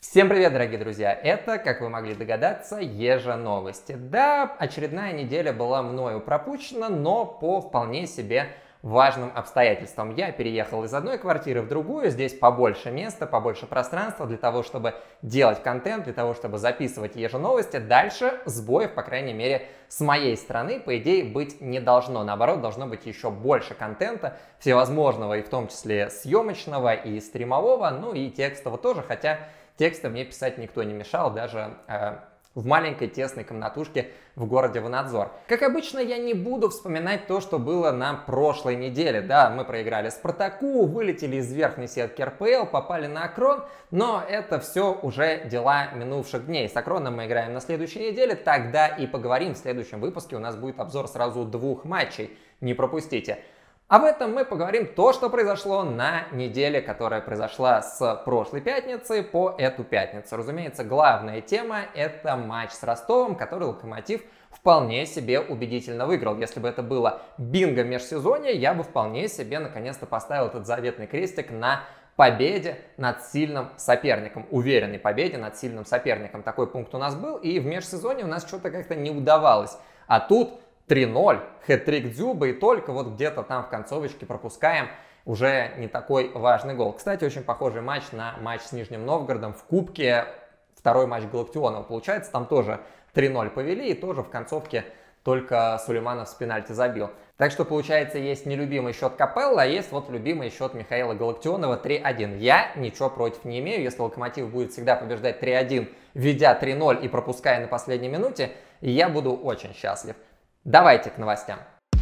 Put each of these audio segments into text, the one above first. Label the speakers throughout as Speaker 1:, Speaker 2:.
Speaker 1: Всем привет, дорогие друзья! Это, как вы могли догадаться, Еженовости. Да, очередная неделя была мною пропущена, но по вполне себе важным обстоятельствам. Я переехал из одной квартиры в другую, здесь побольше места, побольше пространства для того, чтобы делать контент, для того, чтобы записывать Еженовости. Дальше сбоев, по крайней мере, с моей стороны, по идее, быть не должно. Наоборот, должно быть еще больше контента, всевозможного, и в том числе съемочного, и стримового, ну и текстового тоже, хотя тексты мне писать никто не мешал, даже в маленькой тесной комнатушке в городе Ванадзор. Как обычно, я не буду вспоминать то, что было на прошлой неделе. Да, мы проиграли Спартаку, вылетели из верхней сетки РПЛ, попали на Акрон, но это все уже дела минувших дней. С Акроном мы играем на следующей неделе, тогда и поговорим. В следующем выпуске у нас будет обзор сразу двух матчей, не пропустите. А в этом мы поговорим то, что произошло на неделе, которая произошла с прошлой пятницы по эту пятницу. Разумеется, главная тема — это матч с Ростовом, который Локомотив вполне себе убедительно выиграл. Если бы это было бинго межсезонья, я бы вполне себе наконец-то поставил этот заветный крестик на победе над сильным соперником, уверенной победе над сильным соперником. Такой пункт у нас был, и в межсезонье у нас что-то как-то не удавалось. А тут 3-0, хэт-трик Дзюбы, и только вот где-то там в концовочке пропускаем уже не такой важный гол. Кстати, очень похожий матч на матч с Нижним Новгородом в Кубке, второй матч Галактионова. Получается, там тоже 3-0 повели, и тоже в концовке только Сулейманов с пенальти забил. Так что, получается, есть нелюбимый счет Капелла, а есть вот любимый счет Михаила Галактионова 3-1. Я ничего против не имею, если Локомотив будет всегда побеждать 3-1, ведя 3-0 и пропуская на последней минуте, я буду очень счастлив. Давайте к новостям.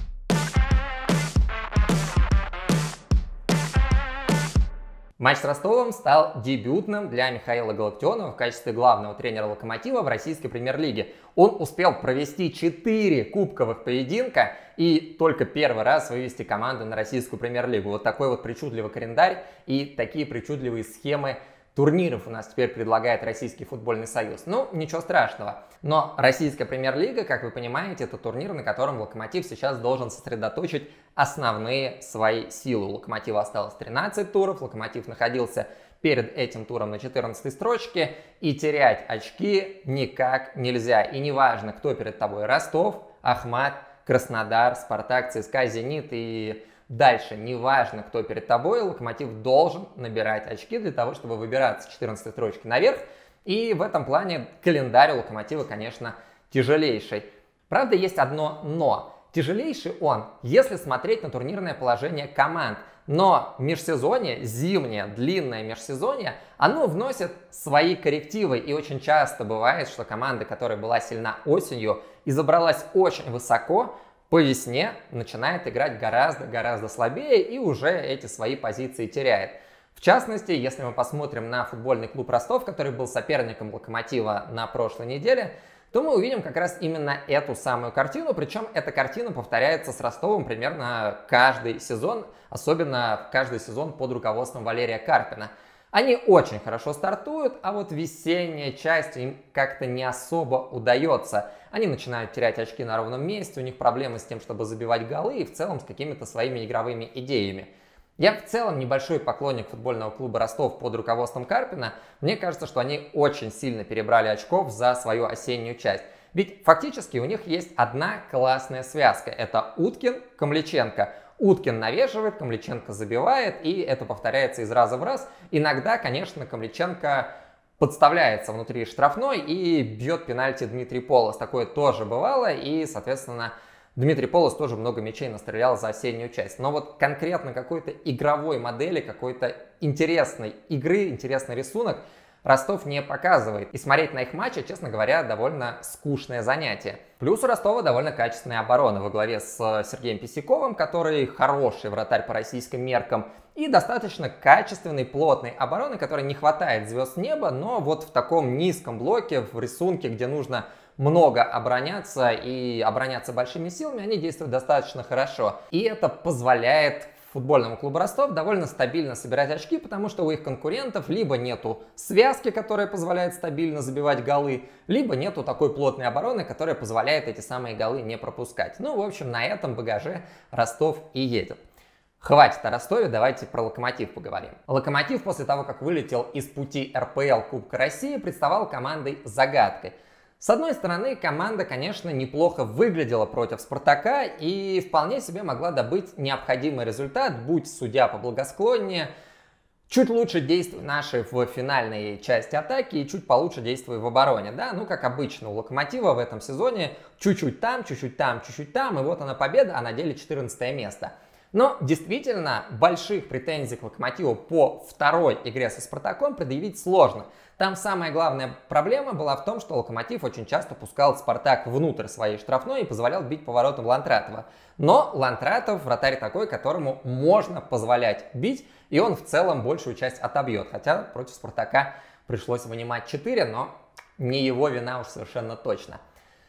Speaker 1: Матч с Ростовом стал дебютным для Михаила Галактионова в качестве главного тренера Локомотива в российской премьер-лиге. Он успел провести 4 кубковых поединка и только первый раз вывести команду на российскую премьер-лигу. Вот такой вот причудливый календарь и такие причудливые схемы турниров у нас теперь предлагает Российский футбольный союз. Ну, ничего страшного. Но российская премьер-лига, как вы понимаете, это турнир, на котором Локомотив сейчас должен сосредоточить основные свои силы. У Локомотива осталось 13 туров, Локомотив находился перед этим туром на 14 строчке, и терять очки никак нельзя. И неважно, кто перед тобой: Ростов, Ахмат, Краснодар, Спартак, ЦСКА, Зенит и дальше, неважно, кто перед тобой, Локомотив должен набирать очки для того, чтобы выбираться с 14 строчки наверх. И в этом плане календарь у Локомотива, конечно, тяжелейший. Правда, есть одно «но». Тяжелейший он, если смотреть на турнирное положение команд. Но межсезонье, зимнее, длинное межсезонье, оно вносит свои коррективы. И очень часто бывает, что команда, которая была сильна осенью и забралась очень высоко, по весне начинает играть гораздо слабее и уже эти свои позиции теряет. В частности, если мы посмотрим на футбольный клуб Ростов, который был соперником Локомотива на прошлой неделе, то мы увидим как раз именно эту самую картину. Причем эта картина повторяется с Ростовом примерно каждый сезон, особенно каждый сезон под руководством Валерия Карпина. Они очень хорошо стартуют, а вот весенняя часть им как-то не особо удается. Они начинают терять очки на ровном месте, у них проблемы с тем, чтобы забивать голы, и в целом с какими-то своими игровыми идеями. Я в целом небольшой поклонник футбольного клуба Ростов под руководством Карпина. Мне кажется, что они очень сильно перебрали очков за свою осеннюю часть. Ведь фактически у них есть одна классная связка. Это Уткин-Камличенко. Уткин навешивает, Камличенко забивает, и это повторяется из раза в раз. Иногда, конечно, Камличенко подставляется внутри штрафной и бьет пенальти Дмитрий Полос. Такое тоже бывало, и, соответственно, Дмитрий Полос тоже много мячей настрелял за осеннюю часть. Но вот конкретно какой-то игровой модели, какой-то интересной игры, интересный рисунок Ростов не показывает. И смотреть на их матчи, честно говоря, довольно скучное занятие. Плюс у Ростова довольно качественная оборона во главе с Сергеем Писяковым, который хороший вратарь по российским меркам, и достаточно качественной, плотной обороны, которой не хватает звезд неба, но вот в таком низком блоке, в рисунке, где нужно много обороняться и обороняться большими силами, они действуют достаточно хорошо. И это позволяет футбольному клубу Ростов довольно стабильно собирать очки, потому что у их конкурентов либо нету связки, которая позволяет стабильно забивать голы, либо нету такой плотной обороны, которая позволяет эти самые голы не пропускать. Ну, в общем, на этом багаже Ростов и едет. Хватит о Ростове, давайте про Локомотив поговорим. Локомотив после того, как вылетел из пути РПЛ Кубка России, представал командой загадкой. С одной стороны, команда, конечно, неплохо выглядела против Спартака и вполне себе могла добыть необходимый результат, будь судья поблагосклоннее, чуть лучше действуй наши в финальной части атаки и чуть получше действуй в обороне. Да, ну как обычно у Локомотива в этом сезоне чуть-чуть там, чуть-чуть там, чуть-чуть там, и вот она победа, а на деле 14 место. Но действительно больших претензий к Локомотиву по второй игре со Спартаком предъявить сложно. Там самая главная проблема была в том, что Локомотив очень часто пускал Спартак внутрь своей штрафной и позволял бить поворотом Лантратова. Но Лантратов вратарь такой, которому можно позволять бить, и он в целом большую часть отобьет. Хотя против Спартака пришлось вынимать 4, но не его вина уж совершенно точно.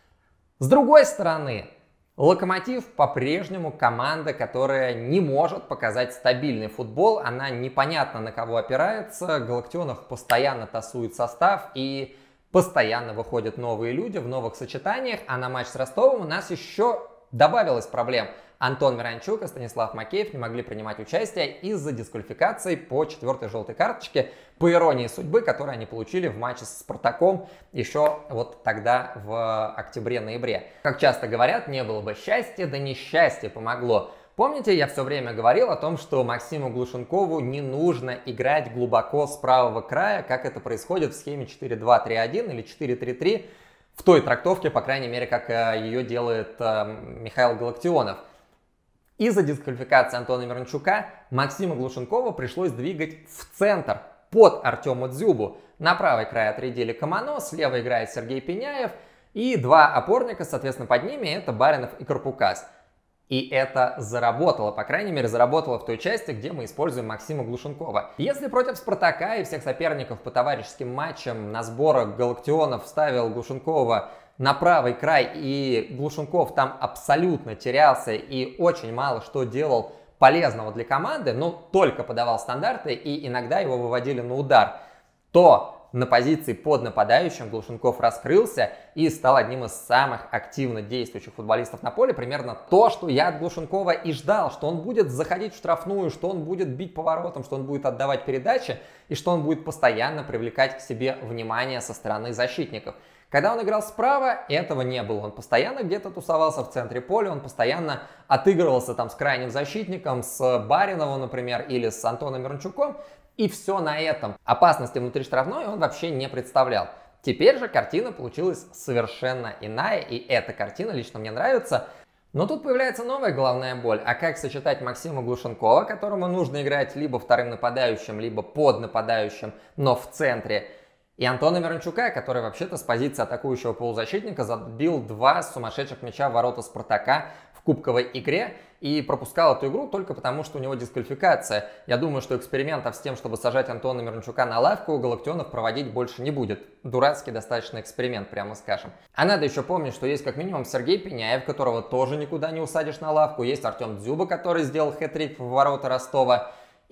Speaker 1: С другой стороны, Локомотив по-прежнему команда, которая не может показать стабильный футбол. Она непонятно на кого опирается. Галактионов постоянно тасует состав и постоянно выходят новые люди в новых сочетаниях. А на матч с Ростовом у нас еще добавилось проблем. Антон Миранчук и Станислав Макеев не могли принимать участие из-за дисквалификации по 4-й желтой карточке, по иронии судьбы, которую они получили в матче с Спартаком еще вот тогда в октябре-ноябре. Как часто говорят, не было бы счастья, да несчастье помогло. Помните, я все время говорил о том, что Максиму Глушенкову не нужно играть глубоко с правого края, как это происходит в схеме 4-2-3-1 или 4-3-3, в той трактовке, по крайней мере, как ее делает Михаил Галактионов. Из-за дисквалификации Антона Миранчука Максима Глушенкова пришлось двигать в центр, под Артема Дзюбу. На правый край отрядили Камано, слева играет Сергей Пеняев, и два опорника, соответственно, под ними это Баринов и Карпукас. И это заработало, по крайней мере, заработало в той части, где мы используем Максима Глушенкова. Если против Спартака и всех соперников по товарищеским матчам на сборах Галактионов ставил Глушенкова на правый край, и Глушенков там абсолютно терялся и очень мало что делал полезного для команды, но только подавал стандарты и иногда его выводили на удар, то на позиции под нападающим Глушенков раскрылся и стал одним из самых активно действующих футболистов на поле. Примерно то, что я от Глушенкова и ждал, что он будет заходить в штрафную, что он будет бить поворотом, что он будет отдавать передачи и что он будет постоянно привлекать к себе внимание со стороны защитников. Когда он играл справа, этого не было. Он постоянно где-то тусовался в центре поля, он постоянно отыгрывался там с крайним защитником, с Бариновым, например, или с Антоном Миранчуком. И все на этом. Опасности внутри штрафной он вообще не представлял. Теперь же картина получилась совершенно иная, и эта картина лично мне нравится. Но тут появляется новая головная боль. А как сочетать Максима Глушенкова, которому нужно играть либо вторым нападающим, либо под нападающим, но в центре, и Антона Миранчука, который вообще-то с позиции атакующего полузащитника забил 2 сумасшедших мяча в ворота Спартака в кубковой игре и пропускал эту игру только потому, что у него дисквалификация. Я думаю, что экспериментов с тем, чтобы сажать Антона Миранчука на лавку, Галактионов проводить больше не будет. Дурацкий достаточно эксперимент, прямо скажем. А надо еще помнить, что есть как минимум Сергей Пеняев, которого тоже никуда не усадишь на лавку. Есть Артем Дзюба, который сделал хэт-трик в ворота Ростова.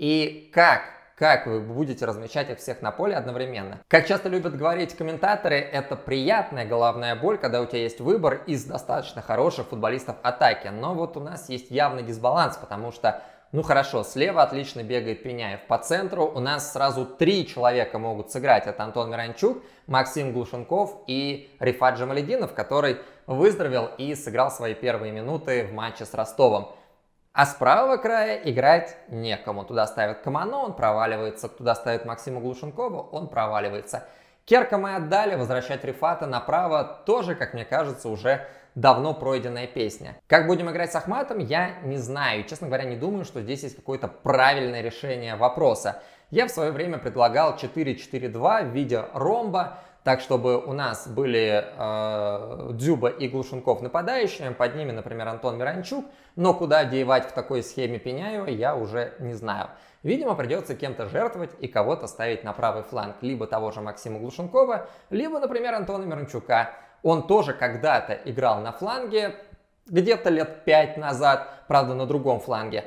Speaker 1: И как вы будете размещать их всех на поле одновременно? Как часто любят говорить комментаторы, это приятная головная боль, когда у тебя есть выбор из достаточно хороших футболистов атаки. Но вот у нас есть явный дисбаланс, потому что, ну хорошо, слева отлично бегает Пеняев, по центру у нас сразу 3 человека могут сыграть. Это Антон Миранчук, Максим Глушенков и Рифат Джамалединов, который выздоровел и сыграл свои первые минуты в матче с Ростовом. А с правого края играть некому. Туда ставят Камано, он проваливается. Туда ставят Максима Глушенкова, он проваливается. Керка мы отдали, возвращать Рифата направо тоже, как мне кажется, уже давно пройденная песня. Как будем играть с Ахматом, я не знаю. Честно говоря, не думаю, что здесь есть какое-то правильное решение вопроса. Я в свое время предлагал 4-4-2 в виде ромба, так чтобы у нас были Дзюба и Глушенков нападающими, под ними, например, Антон Миранчук, но куда девать в такой схеме Пеняева, я уже не знаю. Видимо, придется кем-то жертвовать и кого-то ставить на правый фланг, либо того же Максима Глушенкова, либо, например, Антона Миранчука. Он тоже когда-то играл на фланге, где-то лет 5 назад, правда, на другом фланге.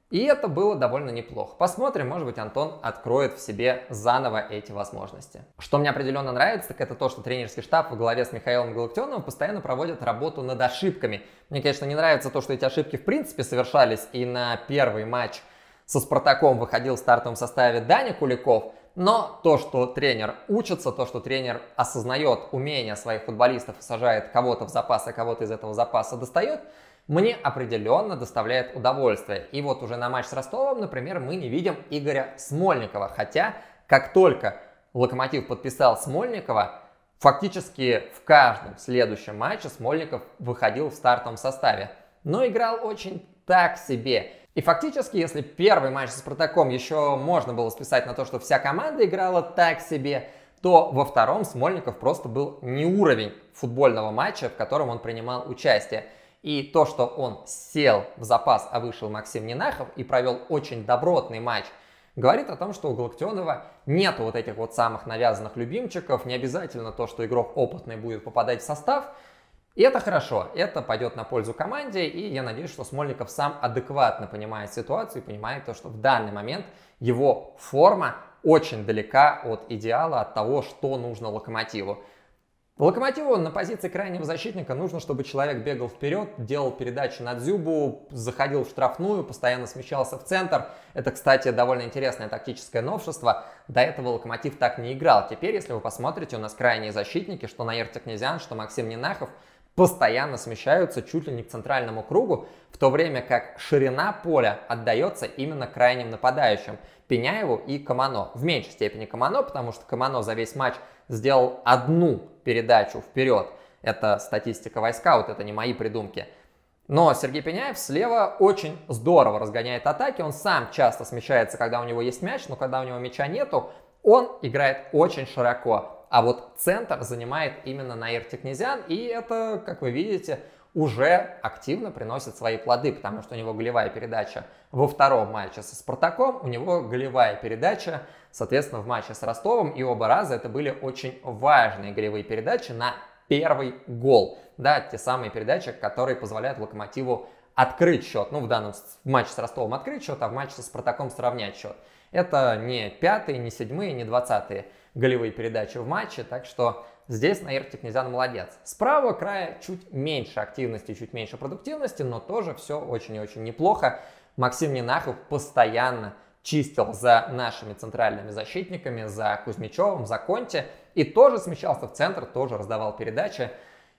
Speaker 1: И это было довольно неплохо. Посмотрим, может быть, Антон откроет в себе заново эти возможности. Что мне определенно нравится, так это то, что тренерский штаб во главе с Михаилом Галактионовым постоянно проводит работу над ошибками. Мне, конечно, не нравится то, что эти ошибки в принципе совершались, и на первый матч со Спартаком выходил в стартовом составе Даня Куликов, но то, что тренер учится, то, что тренер осознает умения своих футболистов и сажает кого-то в запас, а кого-то из этого запаса достает, мне определенно доставляет удовольствие. И вот уже на матч с Ростовом, например, мы не видим Игоря Смольникова. Хотя, как только Локомотив подписал Смольникова, фактически в каждом следующем матче Смольников выходил в стартовом составе. Но играл очень так себе. И фактически, если первый матч со Спартаком еще можно было списать на то, что вся команда играла так себе, то во втором Смольников просто был не уровень футбольного матча, в котором он принимал участие. И то, что он сел в запас, а вышел Максим Нинахов и провел очень добротный матч, говорит о том, что у Галактионова нет вот этих вот самых навязанных любимчиков, не обязательно то, что игрок опытный будет попадать в состав. И это хорошо, это пойдет на пользу команде, и я надеюсь, что Смольников сам адекватно понимает ситуацию и понимает то, что в данный момент его форма очень далека от идеала, от того, что нужно Локомотиву. Локомотиву на позиции крайнего защитника нужно, чтобы человек бегал вперед, делал передачи на Дзюбу, заходил в штрафную, постоянно смещался в центр. Это, кстати, довольно интересное тактическое новшество. До этого Локомотив так не играл. Теперь, если вы посмотрите, у нас крайние защитники, что Наир Текнезян, что Максим Нинахов, постоянно смещаются чуть ли не к центральному кругу, в то время как ширина поля отдается именно крайним нападающим Пеняеву и Камано. В меньшей степени Камано, потому что Камано за весь матч сделал одну передачу вперед. Это статистика Вайскаут, это не мои придумки. Но Сергей Пеняев слева очень здорово разгоняет атаки. Он сам часто смещается, когда у него есть мяч, но когда у него мяча нету, он играет очень широко. А вот центр занимает именно Наир Текнезян, и это, как вы видите, уже активно приносит свои плоды, потому что у него голевая передача во втором матче со Спартаком, у него голевая передача, соответственно, в матче с Ростовом, и оба раза это были очень важные голевые передачи на первый гол. Да, те самые передачи, которые позволяют Локомотиву открыть счет. Ну, в данном матче с Ростовом открыть счет, а в матче со Спартаком сравнять счет. Это не пятые, не седьмые, не 20-е голевые передачи в матче, так что здесь Наир Текнезян молодец. С правого края чуть меньше активности, чуть меньше продуктивности, но тоже все очень и очень неплохо. Максим Нинахов постоянно чистил за нашими центральными защитниками, за Кузьмичевым, за Конте, и тоже смещался в центр, тоже раздавал передачи.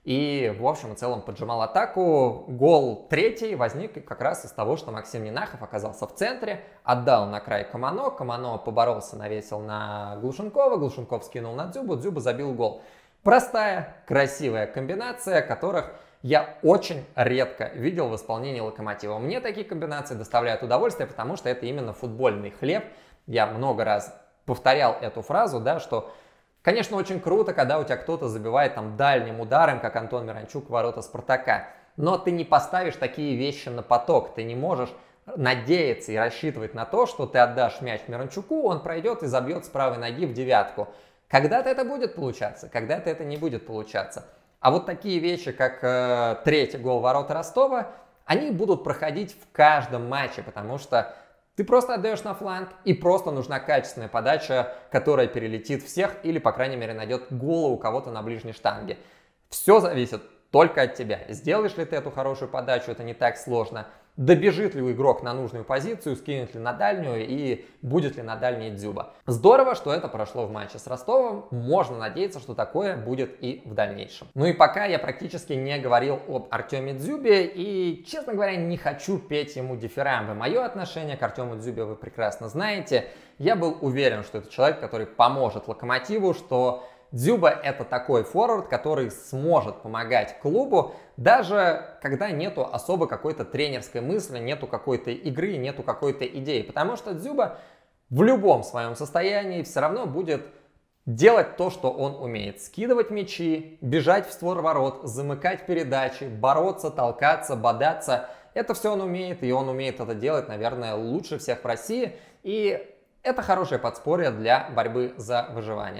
Speaker 1: И в общем и целом поджимал атаку. Гол третий возник как раз из того, что Максим Нинахов оказался в центре, отдал на край Камано, Камано поборолся, навесил на Глушенкова, Глушенков скинул на Дзюбу, Дзюба забил гол. Простая, красивая комбинация, которых я очень редко видел в исполнении Локомотива. Мне такие комбинации доставляют удовольствие, потому что это именно футбольный хлеб. Я много раз повторял эту фразу, да, что конечно, очень круто, когда у тебя кто-то забивает там дальним ударом, как Антон Миранчук в ворота Спартака. Но ты не поставишь такие вещи на поток. Ты не можешь надеяться и рассчитывать на то, что ты отдашь мяч Миранчуку, он пройдет и забьет с правой ноги в девятку. Когда-то это будет получаться, когда-то это не будет получаться. А вот такие вещи, как третий гол ворота Ростова, они будут проходить в каждом матче, потому что ты просто отдаешь на фланг, и просто нужна качественная подача, которая перелетит всех или, по крайней мере, найдет голову кого-то на ближней штанге. Все зависит только от тебя. Сделаешь ли ты эту хорошую подачу, это не так сложно. Добежит ли игрок на нужную позицию, скинет ли на дальнюю и будет ли на дальней Дзюба. Здорово, что это прошло в матче с Ростовом. Можно надеяться, что такое будет и в дальнейшем. Ну и пока я практически не говорил об Артеме Дзюбе и, честно говоря, не хочу петь ему дифирамбы. Мое отношение к Артему Дзюбе вы прекрасно знаете. Я был уверен, что это человек, который поможет Локомотиву, что Дзюба это такой форвард, который сможет помогать клубу, даже когда нету особо какой-то тренерской мысли, нету какой-то игры, нету какой-то идеи. Потому что Дзюба в любом своем состоянии все равно будет делать то, что он умеет. Скидывать мячи, бежать в створ ворот, замыкать передачи, бороться, толкаться, бодаться. Это все он умеет, и он умеет это делать, наверное, лучше всех в России. И это хорошее подспорье для борьбы за выживание.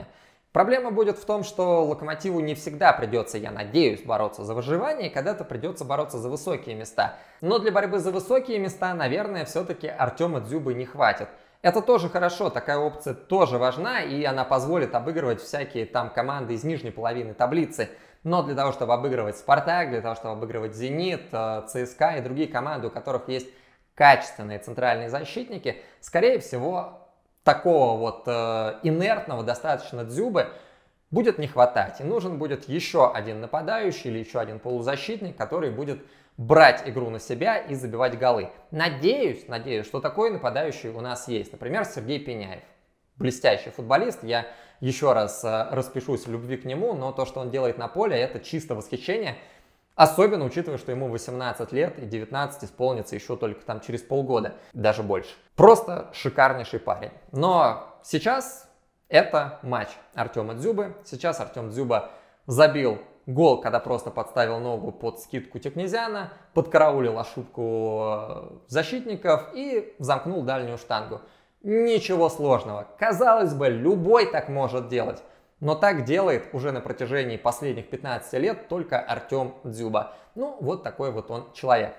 Speaker 1: Проблема будет в том, что Локомотиву не всегда придется, я надеюсь, бороться за выживание, и когда-то придется бороться за высокие места. Но для борьбы за высокие места, наверное, все-таки Артема Дзюбы не хватит. Это тоже хорошо, такая опция тоже важна, и она позволит обыгрывать всякие там команды из нижней половины таблицы. Но для того, чтобы обыгрывать Спартак, для того, чтобы обыгрывать Зенит, ЦСКА и другие команды, у которых есть качественные центральные защитники, скорее всего, такого вот инертного достаточно Дзюбы будет не хватать. И нужен будет еще один нападающий или еще один полузащитник, который будет брать игру на себя и забивать голы. Надеюсь, что такой нападающий у нас есть. Например, Сергей Пеняев. Блестящий футболист. Я еще раз распишусь в любви к нему, но то, что он делает на поле, это чисто восхищение. Особенно учитывая, что ему 18 лет и 19 исполнится еще только там через полгода, даже больше. Просто шикарнейший парень. Но сейчас это матч Артема Дзюбы. Сейчас Артем Дзюба забил гол, когда просто подставил ногу под скидку Текнезяна, подкараулил ошибку защитников и замкнул дальнюю штангу. Ничего сложного. Казалось бы, любой так может делать. Но так делает уже на протяжении последних 15 лет только Артем Дзюба. Ну, вот такой вот он человек.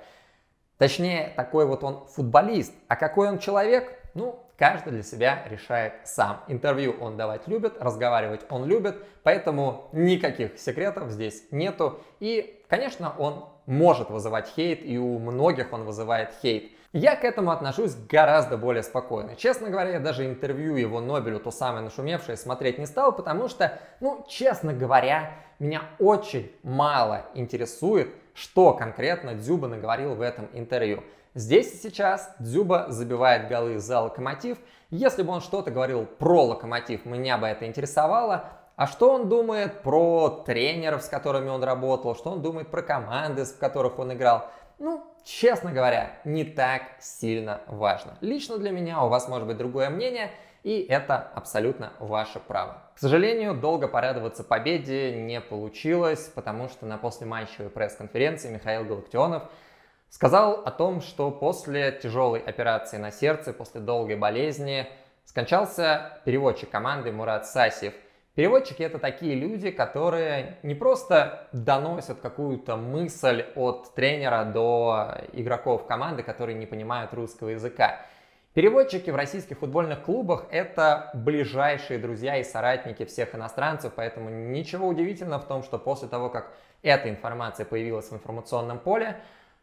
Speaker 1: Точнее, такой вот он футболист. А какой он человек? Ну, каждый для себя решает сам. Интервью он давать любит, разговаривать он любит, поэтому никаких секретов здесь нету. И, конечно, он может вызывать хейт, и у многих он вызывает хейт. Я к этому отношусь гораздо более спокойно. Честно говоря, я даже интервью его Нобелю, то самое нашумевшее, смотреть не стал, потому что, ну, честно говоря, меня очень мало интересует, что конкретно Дзюба наговорил в этом интервью. Здесь и сейчас Дзюба забивает голы за Локомотив. Если бы он что-то говорил про Локомотив, меня бы это интересовало. А что он думает про тренеров, с которыми он работал, что он думает про команды, в которых он играл, ну, честно говоря, не так сильно важно. Лично для меня у вас может быть другое мнение, и это абсолютно ваше право. К сожалению, долго порадоваться победе не получилось, потому что на послематчевой пресс-конференции Михаил Галактионов сказал о том, что после тяжелой операции на сердце, после долгой болезни, скончался переводчик команды Мурат Сасиев. Переводчики — это такие люди, которые не просто доносят какую-то мысль от тренера до игроков команды, которые не понимают русского языка. Переводчики в российских футбольных клубах — это ближайшие друзья и соратники всех иностранцев, поэтому ничего удивительного в том, что после того, как эта информация появилась в информационном поле,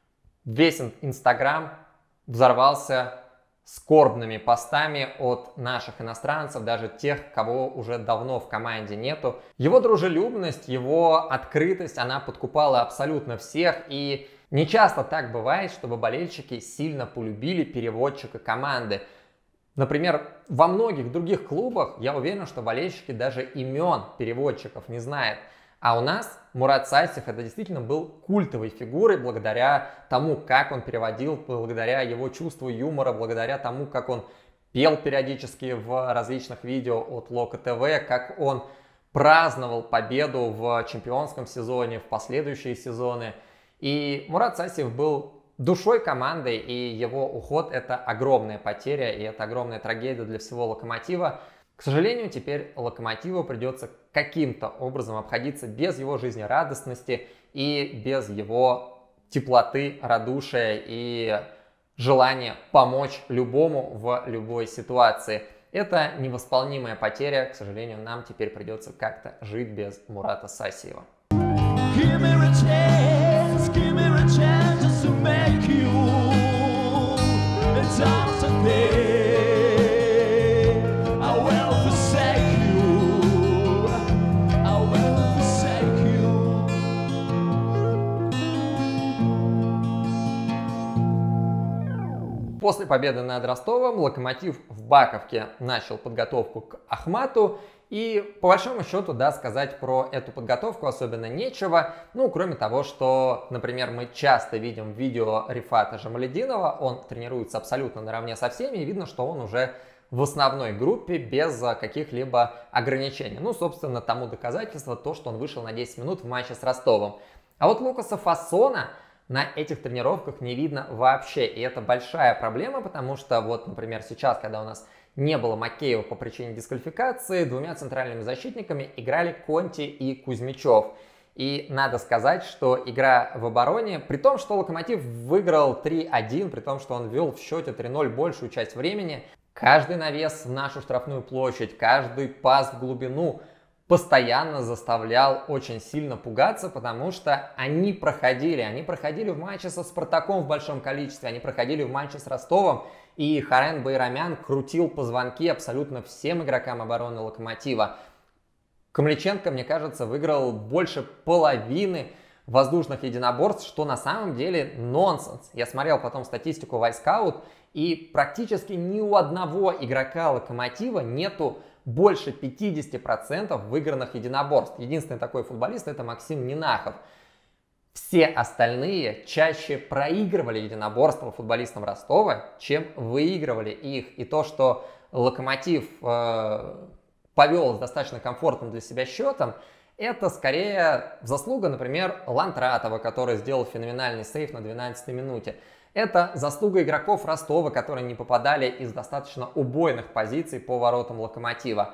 Speaker 1: весь Инстаграм взорвался скорбными постами от наших иностранцев, даже тех, кого уже давно в команде нету. Его дружелюбность, его открытость, она подкупала абсолютно всех, и не часто так бывает, чтобы болельщики сильно полюбили переводчика команды. Например, во многих других клубах я уверен, что болельщики даже имен переводчиков не знают. А у нас Мурат Сасиев это действительно был культовой фигурой благодаря тому, как он переводил, благодаря его чувству юмора, благодаря тому, как он пел периодически в различных видео от Лока ТВ, как он праздновал победу в чемпионском сезоне, в последующие сезоны. И Мурат Сасиев был душой команды, и его уход — это огромная потеря, и это огромная трагедия для всего Локомотива. К сожалению, теперь Локомотиву придется каким-то образом обходиться без его жизнерадостности и без его теплоты, радушия и желания помочь любому в любой ситуации. Это невосполнимая потеря. К сожалению, нам теперь придется как-то жить без Мурата Сасиева. После победы над Ростовом Локомотив в Баковке начал подготовку к Ахмату. И по большому счету, да, сказать про эту подготовку особенно нечего. Ну, кроме того, что, например, мы часто видим видео Рифата Жамалединова. Он тренируется абсолютно наравне со всеми. И видно, что он уже в основной группе без каких-либо ограничений. Ну, собственно, тому доказательство то, что он вышел на 10 минут в матче с Ростовом. А вот Лукаса Фассона на этих тренировках не видно вообще. И это большая проблема, потому что вот, например, сейчас, когда у нас не было Макеева по причине дисквалификации, двумя центральными защитниками играли Конти и Кузьмичев. И надо сказать, что игра в обороне, при том, что Локомотив выиграл 3-1, при том, что он вел в счете 3-0 большую часть времени, каждый навес в нашу штрафную площадь, каждый пас в глубину постоянно заставлял очень сильно пугаться, потому что они проходили в матче со Спартаком в большом количестве, они проходили в матче с Ростовом, и Харен Байрамян крутил позвонки абсолютно всем игрокам обороны Локомотива. Камличенко, мне кажется, выиграл больше половины воздушных единоборств, что на самом деле нонсенс. Я смотрел потом статистику Вайскаут, и практически ни у одного игрока Локомотива нету больше 50% выигранных единоборств. Единственный такой футболист — это Максим Нинахов. Все остальные чаще проигрывали единоборства футболистам Ростова, чем выигрывали их. И то, что Локомотив повел с достаточно комфортным для себя счетом, это скорее заслуга, например, Лантратова, который сделал феноменальный сейв на 12-й минуте. Это заслуга игроков Ростова, которые не попадали из достаточно убойных позиций по воротам Локомотива.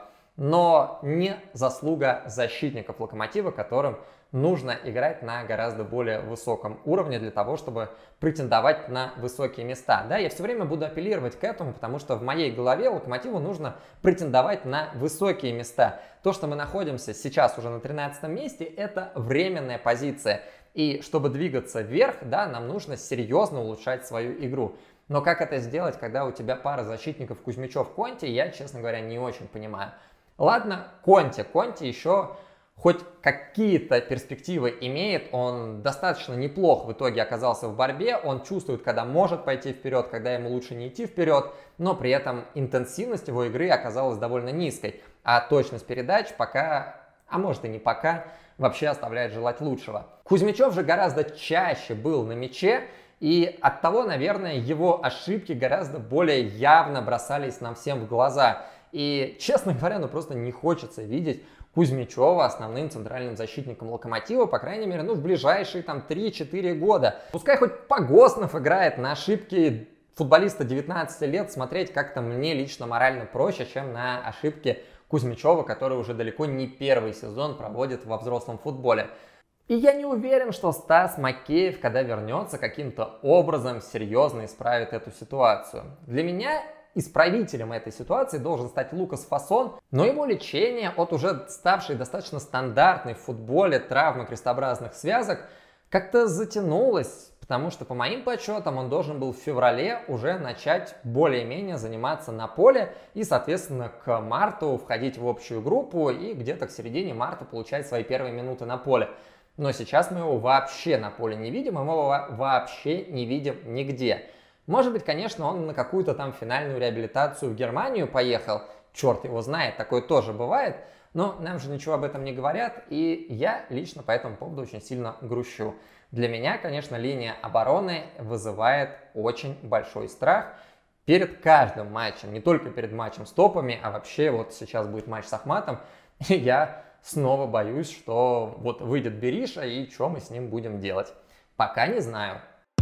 Speaker 1: Но не заслуга защитников Локомотива, которым нужно играть на гораздо более высоком уровне для того, чтобы претендовать на высокие места. Да, я все время буду апеллировать к этому, потому что в моей голове Локомотиву нужно претендовать на высокие места. То, что мы находимся сейчас уже на 13-м месте, это временная позиция. И чтобы двигаться вверх, да, нам нужно серьезно улучшать свою игру. Но как это сделать, когда у тебя пара защитников Кузьмичев-Конти, я, честно говоря, не очень понимаю. Ладно, Конти еще хоть какие-то перспективы имеет, он достаточно неплох в итоге оказался в борьбе, он чувствует, когда может пойти вперед, когда ему лучше не идти вперед, но при этом интенсивность его игры оказалась довольно низкой, а точность передач пока, а может и не пока, вообще оставляет желать лучшего. Кузьмичев же гораздо чаще был на мяче, и оттого, наверное, его ошибки гораздо более явно бросались нам всем в глаза. И, честно говоря, просто не хочется видеть Кузьмичева основным центральным защитником Локомотива, по крайней мере, в ближайшие 3-4 года. Пускай хоть Погоснов играет, на ошибки футболиста 19 лет смотреть как-то мне лично морально проще, чем на ошибки Кузьмичева, который уже далеко не первый сезон проводит во взрослом футболе. И я не уверен, что Стас Макеев, когда вернется, каким-то образом серьезно исправит эту ситуацию. Для меня исправителем этой ситуации должен стать Лукас Фасон, но его лечение от уже ставшей достаточно стандартной в футболе травмы крестообразных связок как-то затянулось, потому что, по моим подсчетам, он должен был в феврале уже начать более-менее заниматься на поле и, соответственно, к марту входить в общую группу и где-то к середине марта получать свои первые минуты на поле. Но сейчас мы его вообще на поле не видим, и мы его вообще не видим нигде. Может быть, конечно, он на какую-то там финальную реабилитацию в Германию поехал, черт его знает, такое тоже бывает, но нам же ничего об этом не говорят, и я лично по этому поводу очень сильно грущу. Для меня, конечно, линия обороны вызывает очень большой страх перед каждым матчем, не только перед матчем с топами, а вообще вот сейчас будет матч с Ахматом, и я снова боюсь, что вот выйдет Бериша, и что мы с ним будем делать. Пока не знаю.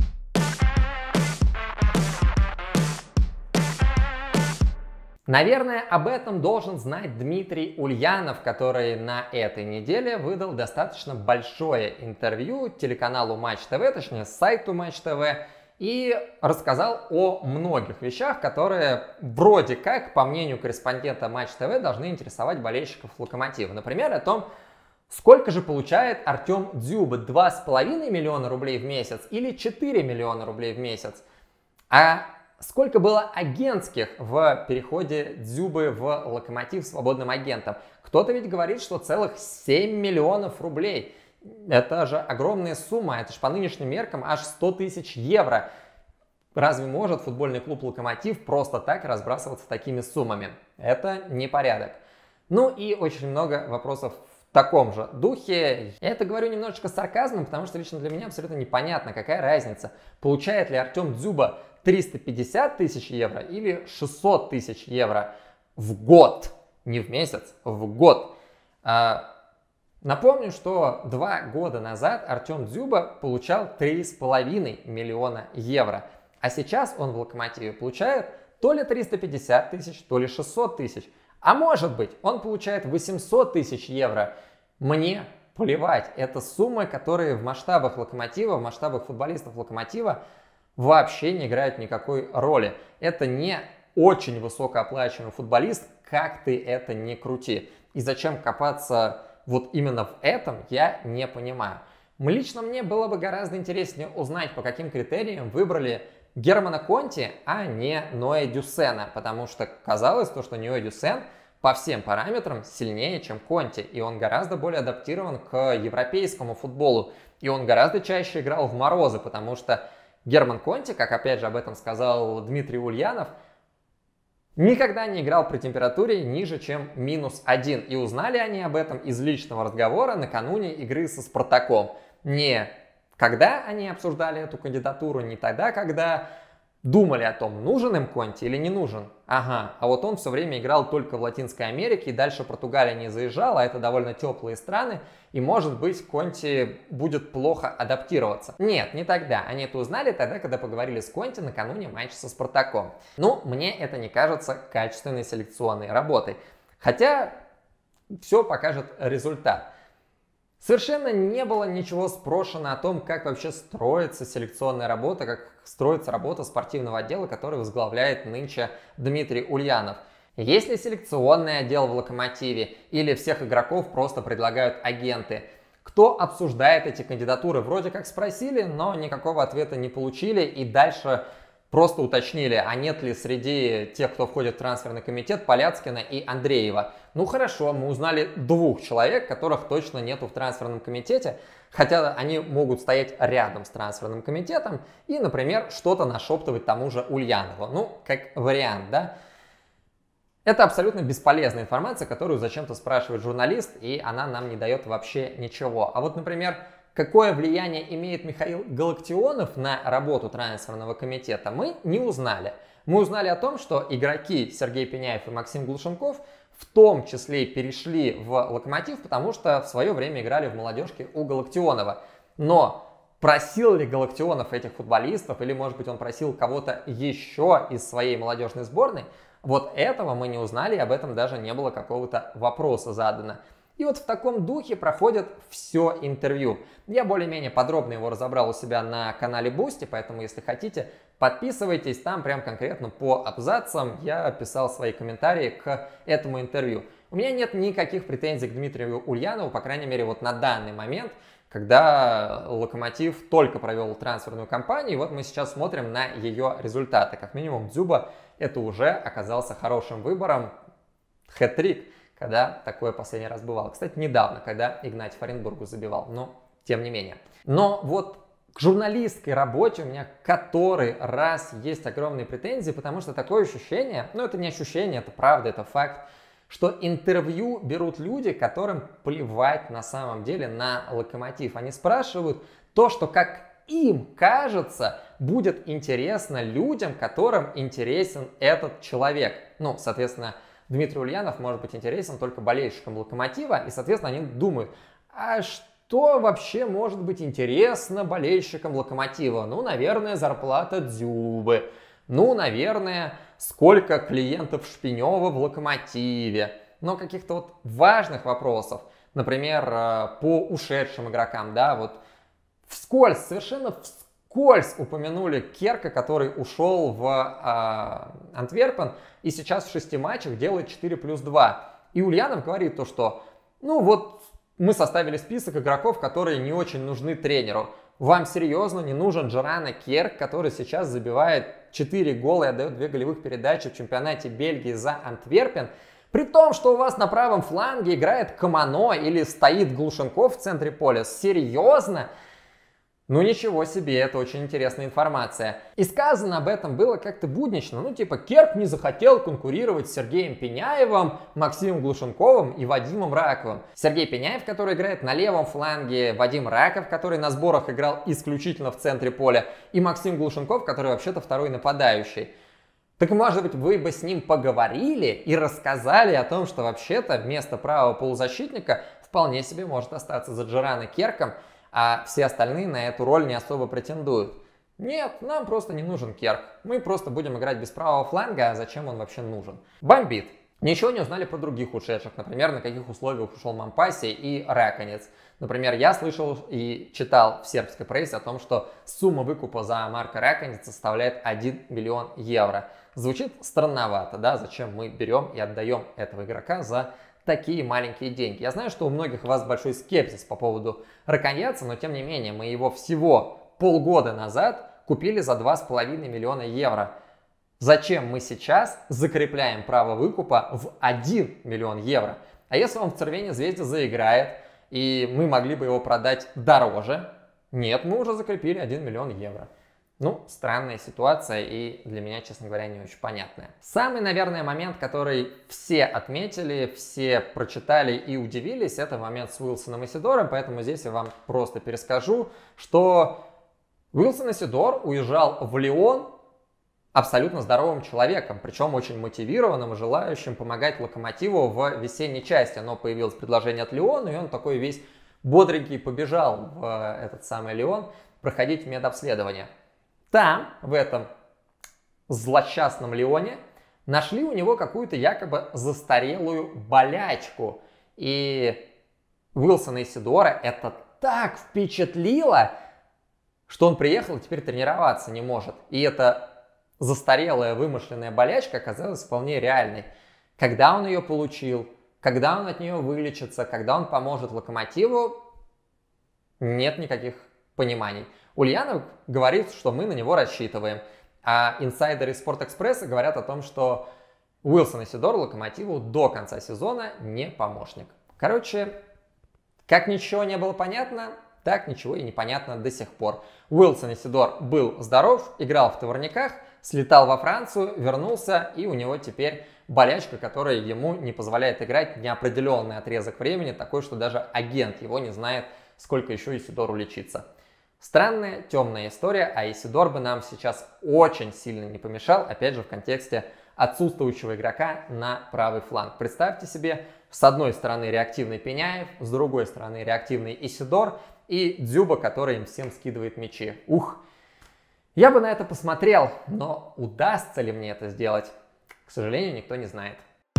Speaker 1: Наверное, об этом должен знать Дмитрий Ульянов, который на этой неделе выдал достаточно большое интервью телеканалу Матч ТВ, точнее сайту Матч ТВ, и рассказал о многих вещах, которые вроде как, по мнению корреспондента Матч ТВ, должны интересовать болельщиков Локомотива. Например, о том, сколько же получает Артем Дзюба, 2,5 миллиона рублей в месяц или 4 миллиона рублей в месяц. А сколько было агентских в переходе Дзюбы в Локомотив свободным агентом? Кто-то ведь говорит, что целых 7 миллионов рублей. Это же огромная сумма, это же по нынешним меркам аж 100 тысяч евро. Разве может футбольный клуб Локомотив просто так разбрасываться такими суммами? Это непорядок. Ну и очень много вопросов в таком же духе. Я это говорю немножечко с сарказмом, потому что лично для меня абсолютно непонятно, какая разница, получает ли Артем Дзюба 350 тысяч евро или 600 тысяч евро в год, не в месяц, в год. Напомню, что 2 года назад Артем Дзюба получал 3,5 миллиона евро, а сейчас он в Локомотиве получает то ли 350 тысяч, то ли 600 тысяч, а может быть он получает 800 тысяч евро. Мне плевать, это суммы, которые в масштабах Локомотива, в масштабах футболистов Локомотива вообще не играют никакой роли. Это не очень высокооплачиваемый футболист, как ты это ни крути. И зачем копаться вот именно в этом, я не понимаю. Лично мне было бы гораздо интереснее узнать, по каким критериям выбрали Германа Конте, а не Ноэ Дюссена, потому что казалось, что Ноэ Дюссен по всем параметрам сильнее, чем Конте, и он гораздо более адаптирован к европейскому футболу, и он гораздо чаще играл в морозы, потому что Герман Конте, как опять же об этом сказал Дмитрий Ульянов, никогда не играл при температуре ниже, чем -1. И узнали они об этом из личного разговора накануне игры со Спартаком. Не когда они обсуждали эту кандидатуру, не тогда, когда думали о том, нужен им Конте или не нужен. Ага, а вот он все время играл только в Латинской Америке, и дальше Португалия не заезжала, а это довольно теплые страны, и может быть Конте будет плохо адаптироваться. Нет, не тогда. Они это узнали тогда, когда поговорили с Конте накануне матча со Спартаком. Ну, мне это не кажется качественной селекционной работой. Хотя все покажет результат. Совершенно не было ничего спрошено о том, как вообще строится селекционная работа, как строится работа спортивного отдела, который возглавляет нынче Дмитрий Ульянов. Есть ли селекционный отдел в Локомотиве или всех игроков просто предлагают агенты? Кто обсуждает эти кандидатуры? Вроде как спросили, но никакого ответа не получили, и дальше просто уточнили, а нет ли среди тех, кто входит в трансферный комитет, Поляцкина и Андреева. Ну хорошо, мы узнали 2 человек, которых точно нету в трансферном комитете, хотя они могут стоять рядом с трансферным комитетом и, например, что-то нашептывать тому же Ульянову. Ну, как вариант, да? Это абсолютно бесполезная информация, которую зачем-то спрашивает журналист, и она нам не дает вообще ничего. А вот, например, какое влияние имеет Михаил Галактионов на работу трансферного комитета, мы не узнали. Мы узнали о том, что игроки Сергей Пеняев и Максим Глушенков в том числе перешли в Локомотив, потому что в свое время играли в молодежке у Галактионова. Но просил ли Галактионов этих футболистов, или, может быть, он просил кого-то еще из своей молодежной сборной, вот этого мы не узнали, и об этом даже не было какого-то вопроса задано. И вот в таком духе проходит все интервью. Я более-менее подробно его разобрал у себя на канале Boosty, поэтому если хотите, подписывайтесь, там прям конкретно по абзацам я писал свои комментарии к этому интервью. У меня нет никаких претензий к Дмитрию Ульянову, по крайней мере вот на данный момент, когда Локомотив только провел трансферную кампанию, и вот мы сейчас смотрим на ее результаты. Как минимум Дзюба это уже оказался хорошим выбором, хэт-трик, когда такое последний раз бывало. Кстати, недавно, когда Игнатьев Оренбургу забивал, но тем не менее. Но вот к журналистской работе у меня который раз есть огромные претензии, потому что такое ощущение, ну это не ощущение, это правда, это факт, что интервью берут люди, которым плевать на самом деле на Локомотив. Они спрашивают то, что как им кажется, будет интересно людям, которым интересен этот человек. Ну, соответственно, Дмитрий Ульянов может быть интересен только болельщикам Локомотива, и, соответственно, они думают, а что вообще может быть интересно болельщикам Локомотива? Ну, наверное, зарплата Дзюбы. Ну, наверное, сколько клиентов Шпинева в Локомотиве. Но каких-то вот важных вопросов, например, по ушедшим игрокам, да, вот вскользь, совершенно вскользь упомянули Керка, который ушел в Антверпен и сейчас в 6 матчах делает 4+2. И Ульянов говорит то, что ну вот мы составили список игроков, которые не очень нужны тренеру. Вам серьезно не нужен Джорано Керк, который сейчас забивает 4 гола и отдает 2 голевых передачи в чемпионате Бельгии за Антверпен? При том, что у вас на правом фланге играет Комано или стоит Глушенков в центре поля. Серьезно? Ну ничего себе, это очень интересная информация. И сказано об этом было как-то буднично. Ну типа Керк не захотел конкурировать с Сергеем Пеняевым, Максимом Глушенковым и Вадимом Раковым. Сергей Пеняев, который играет на левом фланге, Вадим Раков, который на сборах играл исключительно в центре поля, и Максим Глушенков, который вообще-то второй нападающий. Так может быть вы бы с ним поговорили и рассказали о том, что вообще-то вместо правого полузащитника в вполне себе может остаться за Джеран и Керком, а все остальные на эту роль не особо претендуют. Нет, нам просто не нужен Керк. Мы просто будем играть без правого фланга, а зачем он вообще нужен? Бомбит. Ничего не узнали про других ушедших, например, на каких условиях ушел Мампаси и Раконец. Например, я слышал и читал в сербской прессе о том, что сумма выкупа за Марка Раконеца составляет 1 миллион евро. Звучит странновато, да, зачем мы берем и отдаем этого игрока за такие маленькие деньги. Я знаю, что у многих у вас большой скепсис по поводу Раконеца, но тем не менее мы его всего полгода назад купили за 2,5 миллиона евро. Зачем мы сейчас закрепляем право выкупа в 1 миллион евро? А если он в Цервене Звезде заиграет, и мы могли бы его продать дороже? Нет, мы уже закрепили 1 миллион евро. Ну, странная ситуация и для меня, честно говоря, не очень понятная. Самый, наверное, момент, который все отметили, все прочитали и удивились, это момент с Уилсоном и Сидором, поэтому здесь я вам просто перескажу, что Уилсон и Сидор уезжал в Лион абсолютно здоровым человеком, причем очень мотивированным и желающим помогать Локомотиву в весенней части. Но появилось предложение от Лиона, и он такой весь бодренький побежал в этот самый Лион проходить медобследование. Там, в этом злосчастном Лионе, нашли у него какую-то якобы застарелую болячку. И Уилсона и Сидора это так впечатлило, что он приехал и теперь тренироваться не может. И эта застарелая вымышленная болячка оказалась вполне реальной. Когда он ее получил, когда он от нее вылечится, когда он поможет Локомотиву, нет никаких пониманий. Ульянов говорит, что мы на него рассчитываем, а инсайдеры Спортэкспресса говорят о том, что Уилсон и Сидор Локомотиву до конца сезона не помощник. Короче, как ничего не было понятно, так ничего и не понятно до сих пор. Уилсон и Сидор был здоров, играл в Товарниках, слетал во Францию, вернулся, и у него теперь болячка, которая ему не позволяет играть неопределенный отрезок времени, такой, что даже агент его не знает, сколько еще Исидору лечиться. Странная, темная история, а Исидор бы нам сейчас очень сильно не помешал, опять же в контексте отсутствующего игрока на правый фланг. Представьте себе, с одной стороны реактивный Пеняев, с другой стороны реактивный Исидор и Дзюба, который им всем скидывает мячи. Ух! Я бы на это посмотрел, но удастся ли мне это сделать, к сожалению, никто не знает.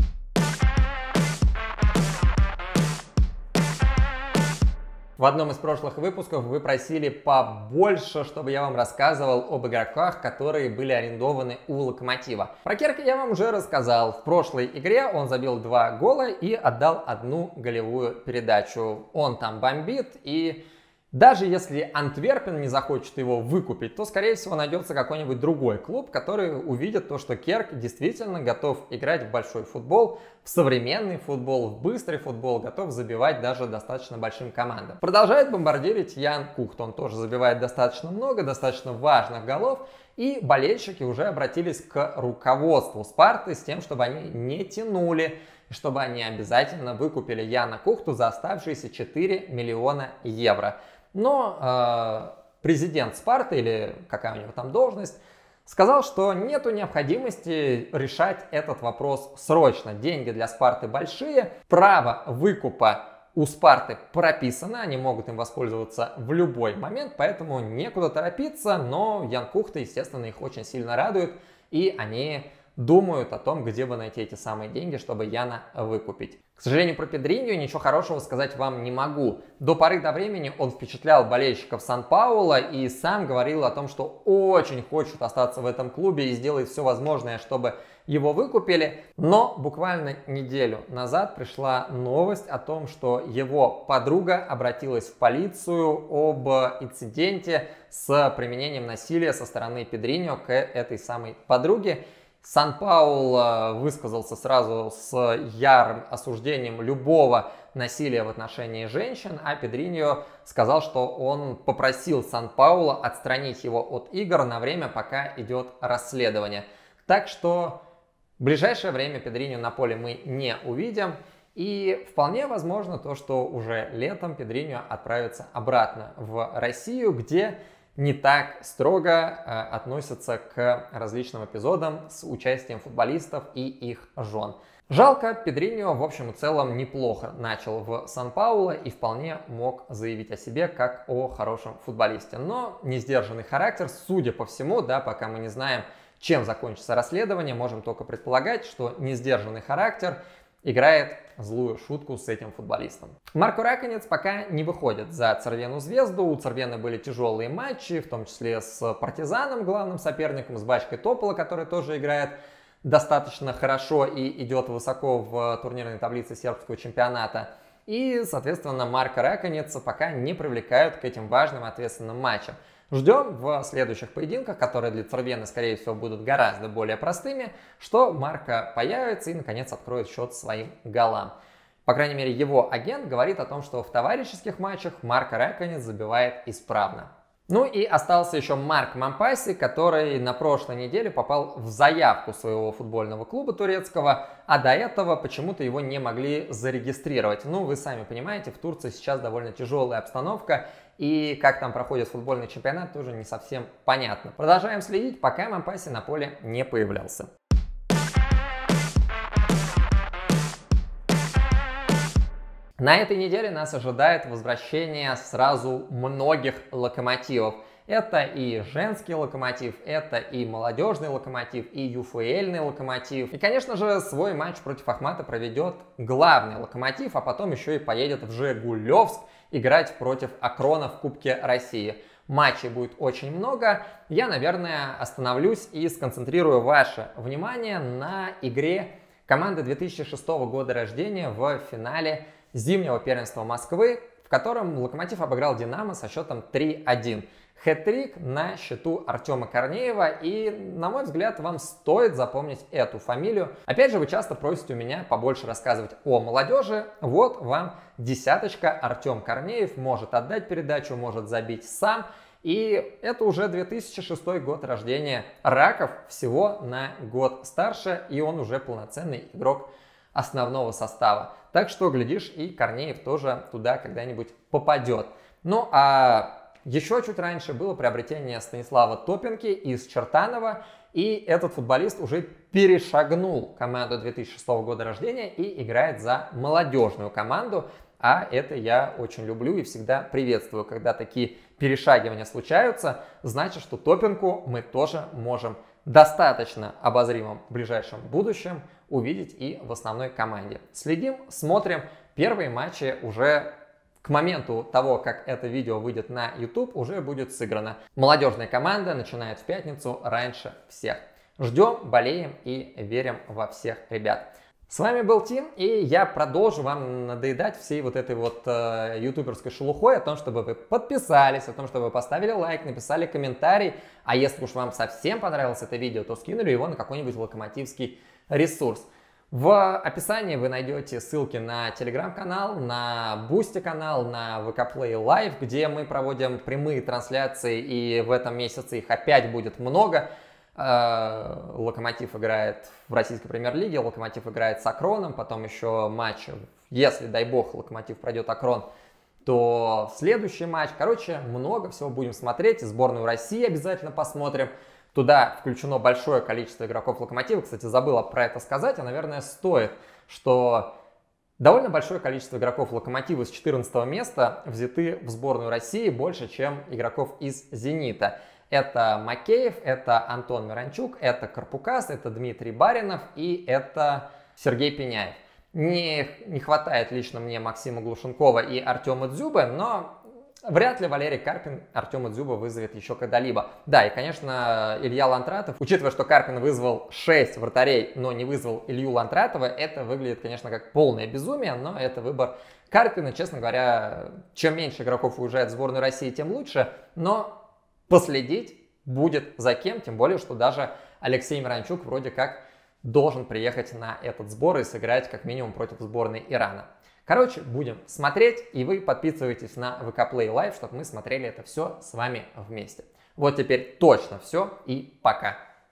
Speaker 1: В одном из прошлых выпусков вы просили побольше, чтобы я вам рассказывал об игроках, которые были арендованы у Локомотива. Про Керка я вам уже рассказал. В прошлой игре он забил 2 гола и отдал 1 голевую передачу. Он там бомбит, и даже если Антверпен не захочет его выкупить, то, скорее всего, найдется какой-нибудь другой клуб, который увидит то, что Керк действительно готов играть в большой футбол, в современный футбол, в быстрый футбол, готов забивать даже достаточно большим командам. Продолжает бомбардировать Ян Кухт. Он тоже забивает достаточно много, достаточно важных голов. И болельщики уже обратились к руководству Спарты с тем, чтобы они не тянули, и чтобы они обязательно выкупили Яна Кухту за оставшиеся 4 миллиона евро. Но президент Спарты, или какая у него там должность, сказал, что нету необходимости решать этот вопрос срочно. Деньги для Спарты большие, право выкупа у Спарты прописано, они могут им воспользоваться в любой момент, поэтому некуда торопиться, но Ян Кухта, естественно, их очень сильно радует, и они думают о том, где бы найти эти самые деньги, чтобы Яна выкупить. К сожалению, про Педриньо ничего хорошего сказать вам не могу. До поры до времени он впечатлял болельщиков Сан-Пауло и сам говорил о том, что очень хочет остаться в этом клубе и сделает все возможное, чтобы его выкупили. Но буквально неделю назад пришла новость о том, что его подруга обратилась в полицию об инциденте с применением насилия со стороны Педриньо к этой самой подруге. Сан-Пауло высказался сразу с ярым осуждением любого насилия в отношении женщин, а Педриньо сказал, что он попросил Сан-Пауло отстранить его от игр на время, пока идет расследование. Так что в ближайшее время Педриньо на поле мы не увидим. И вполне возможно то, что уже летом Педриньо отправится обратно в Россию, где не так строго относятся к различным эпизодам с участием футболистов и их жен. Жалко, Педриньо в общем и целом неплохо начал в Сан-Пауло и вполне мог заявить о себе как о хорошем футболисте. Но несдержанный характер, судя по всему, да, пока мы не знаем, чем закончится расследование, можем только предполагать, что несдержанный характер играет злую шутку с этим футболистом. Марко Раконец пока не выходит за Цервену Звезду. У Цервены были тяжелые матчи, в том числе с Партизаном, главным соперником, с Бачкой Топола, который тоже играет достаточно хорошо и идет высоко в турнирной таблице сербского чемпионата. И, соответственно, Марко Раконеца пока не привлекают к этим важным ответственным матчам. Ждем в следующих поединках, которые для Цервены, скорее всего, будут гораздо более простыми, что Марко появится и, наконец, откроет счет своим голам. По крайней мере, его агент говорит о том, что в товарищеских матчах Марко Раконец забивает исправно. Ну и остался еще Марк Момпаси, который на прошлой неделе попал в заявку своего футбольного клуба турецкого, а до этого почему-то его не могли зарегистрировать. Ну, вы сами понимаете, в Турции сейчас довольно тяжелая обстановка, и как там проходит футбольный чемпионат, тоже не совсем понятно. Продолжаем следить, пока Момпаси на поле не появлялся. На этой неделе нас ожидает возвращение сразу многих локомотивов. Это и женский локомотив, это и молодежный локомотив, и ЮФЛный локомотив. И, конечно же, свой матч против Ахмата проведет главный локомотив, а потом еще и поедет в Жигулевск играть против Акрона в Кубке России. Матчей будет очень много. Я, наверное, остановлюсь и сконцентрирую ваше внимание на игре команды 2006 года рождения в финале зимнего первенства Москвы, в котором Локомотив обыграл Динамо со счетом 3-1. Хэт-трик на счету Артема Корнеева, и, на мой взгляд, вам стоит запомнить эту фамилию. Опять же, вы часто просите у меня побольше рассказывать о молодежи. Вот вам десяточка. Артем Корнеев может отдать передачу, может забить сам. И это уже 2006 год рождения. Раков всего на год старше, и он уже полноценный игрок основного состава. Так что, глядишь, и Корнеев тоже туда когда-нибудь попадет. Ну, а еще чуть раньше было приобретение Станислава Топенки из Чертанова, и этот футболист уже перешагнул команду 2006 года рождения и играет за молодежную команду. А это я очень люблю и всегда приветствую, когда такие перешагивания случаются. Значит, что Топенку мы тоже можем достаточно обозримом ближайшем будущем увидеть и в основной команде. Следим, смотрим. Первые матчи уже к моменту того, как это видео выйдет на YouTube, уже будет сыграно. Молодежная команда начинает в пятницу раньше всех. Ждем, болеем и верим во всех ребят. С вами был Тим, и я продолжу вам надоедать всей вот этой вот ютуберской шелухой о том, чтобы вы подписались, о том, чтобы вы поставили лайк, написали комментарий. А если уж вам совсем понравилось это видео, то скинули его на какой-нибудь локомотивский ресурс. В описании вы найдете ссылки на телеграм-канал, на Boosty канал, на VK Play Live, где мы проводим прямые трансляции, и в этом месяце их опять будет много. Локомотив играет в российской премьер-лиге, Локомотив играет с Акроном, потом еще матч, если, дай бог, Локомотив пройдет Акрон, то следующий матч. Короче, много всего будем смотреть, сборную России обязательно посмотрим. Туда включено большое количество игроков Локомотива. Кстати, забыла про это сказать, а, наверное, стоит, что довольно большое количество игроков Локомотива с 14 места взяты в сборную России больше, чем игроков из Зенита. Это Макеев, это Антон Миранчук, это Карпукас, это Дмитрий Баринов и это Сергей Пеняев. Не хватает лично мне Максима Глушенкова и Артема Дзюбы, но вряд ли Валерий Карпин Артема Дзюба вызовет еще когда-либо. Да, и, конечно, Илья Лантратов, учитывая, что Карпин вызвал 6 вратарей, но не вызвал Илью Лантратова, это выглядит, конечно, как полное безумие, но это выбор Карпина. Честно говоря, чем меньше игроков уезжает в сборную России, тем лучше, но последить будет за кем, тем более, что даже Алексей Миранчук вроде как должен приехать на этот сбор и сыграть как минимум против сборной Ирана. Короче, будем смотреть, и вы подписывайтесь на VK Play Live, чтобы мы смотрели это все с вами вместе. Вот теперь точно все, и пока.